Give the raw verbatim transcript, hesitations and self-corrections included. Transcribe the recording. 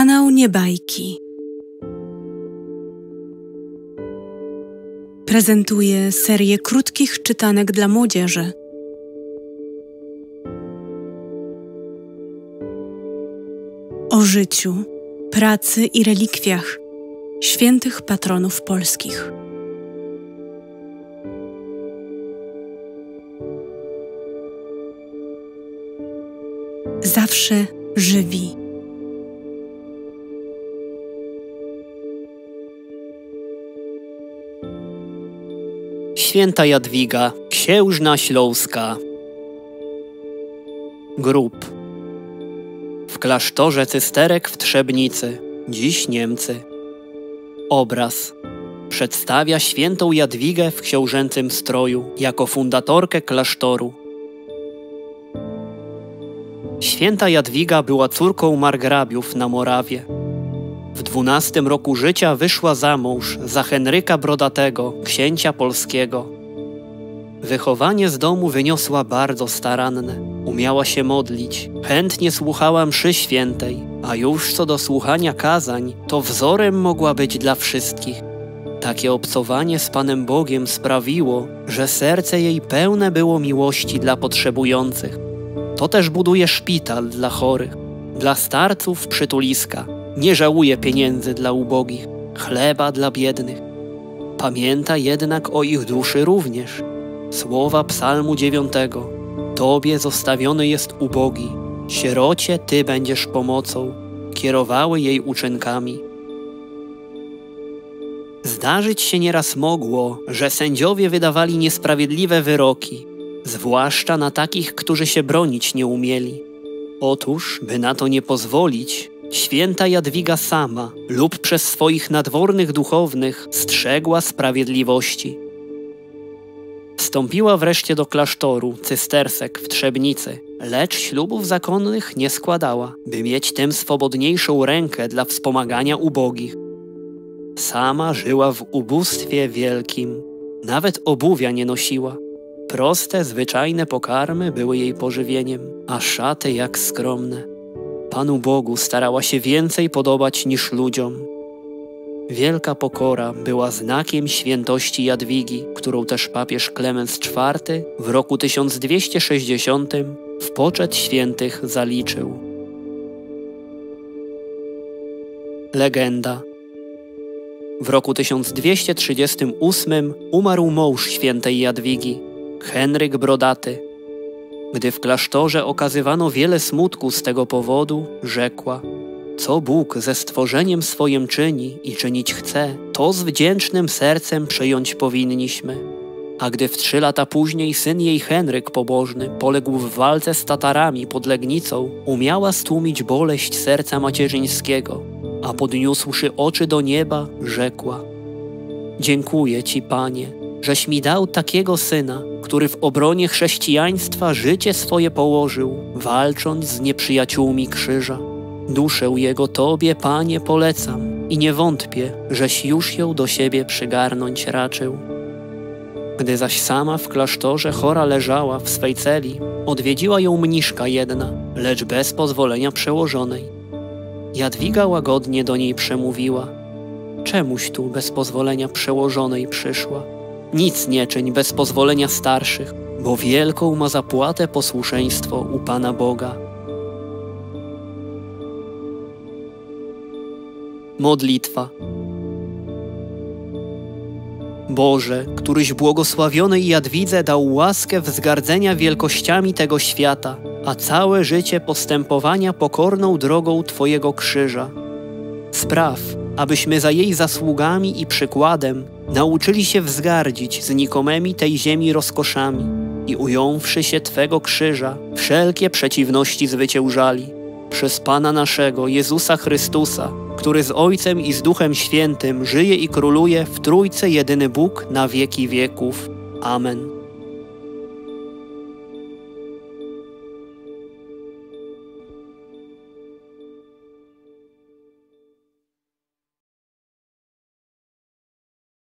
Kanał Niebajki prezentuje serię krótkich czytanek dla młodzieży. O życiu, pracy i relikwiach świętych patronów polskich. Zawsze żywi. Święta Jadwiga, księżna śląska. Grób. W klasztorze cysterek w Trzebnicy, dziś Niemcy. Obraz przedstawia świętą Jadwigę w książęcym stroju jako fundatorkę klasztoru. Święta Jadwiga była córką margrabiów na Morawie. W dwunastym roku życia wyszła za mąż za Henryka Brodatego, księcia polskiego. Wychowanie z domu wyniosła bardzo staranne. Umiała się modlić, chętnie słuchała mszy świętej, a już co do słuchania kazań, to wzorem mogła być dla wszystkich. Takie obcowanie z Panem Bogiem sprawiło, że serce jej pełne było miłości dla potrzebujących. To też buduje szpital dla chorych, dla starców przytuliska. Nie żałuje pieniędzy dla ubogich, chleba dla biednych. Pamięta jednak o ich duszy również. Słowa psalmu dziewiątego. Tobie zostawiony jest ubogi, sierocie Ty będziesz pomocą, kierowały jej uczynkami. Zdarzyć się nieraz mogło, że sędziowie wydawali niesprawiedliwe wyroki, zwłaszcza na takich, którzy się bronić nie umieli. Otóż, by na to nie pozwolić, święta Jadwiga sama lub przez swoich nadwornych duchownych strzegła sprawiedliwości. Wstąpiła wreszcie do klasztoru cystersek w Trzebnicy, lecz ślubów zakonnych nie składała, by mieć tym swobodniejszą rękę dla wspomagania ubogich. Sama żyła w ubóstwie wielkim, nawet obuwia nie nosiła. Proste, zwyczajne pokarmy były jej pożywieniem, a szaty jak skromne. Panu Bogu starała się więcej podobać niż ludziom. Wielka pokora była znakiem świętości Jadwigi, którą też papież Klemens czwarty w roku tysiąc dwieście sześćdziesiątym w poczet świętych zaliczył. Legenda. W roku tysiąc dwieście trzydziestym ósmym umarł mąż świętej Jadwigi, Henryk Brodaty. Gdy w klasztorze okazywano wiele smutku z tego powodu, rzekła: co Bóg ze stworzeniem swoim czyni i czynić chce, to z wdzięcznym sercem przyjąć powinniśmy. A gdy w trzy lata później syn jej Henryk pobożny poległ w walce z Tatarami pod Legnicą, umiała stłumić boleść serca macierzyńskiego, a podniósłszy oczy do nieba, rzekła: dziękuję Ci, Panie, żeś mi dał takiego syna, który w obronie chrześcijaństwa życie swoje położył, walcząc z nieprzyjaciółmi krzyża. Duszę jego Tobie, Panie, polecam i nie wątpię, żeś już ją do siebie przygarnąć raczył. Gdy zaś sama w klasztorze chora leżała w swej celi, odwiedziła ją mniszka jedna, lecz bez pozwolenia przełożonej. Jadwiga łagodnie do niej przemówiła: czemuś tu bez pozwolenia przełożonej przyszła? Nic nie czyń bez pozwolenia starszych, bo wielką ma zapłatę posłuszeństwo u Pana Boga. Modlitwa. Boże, któryś błogosławionej Jadwidze dał łaskę wzgardzenia wielkościami tego świata, a całe życie postępowania pokorną drogą Twojego krzyża. Spraw, abyśmy za jej zasługami i przykładem nauczyli się wzgardzić znikomymi tej ziemi rozkoszami i ująwszy się Twego krzyża, wszelkie przeciwności zwyciężali. Przez Pana naszego, Jezusa Chrystusa, który z Ojcem i z Duchem Świętym żyje i króluje w Trójcy jedyny Bóg na wieki wieków. Amen.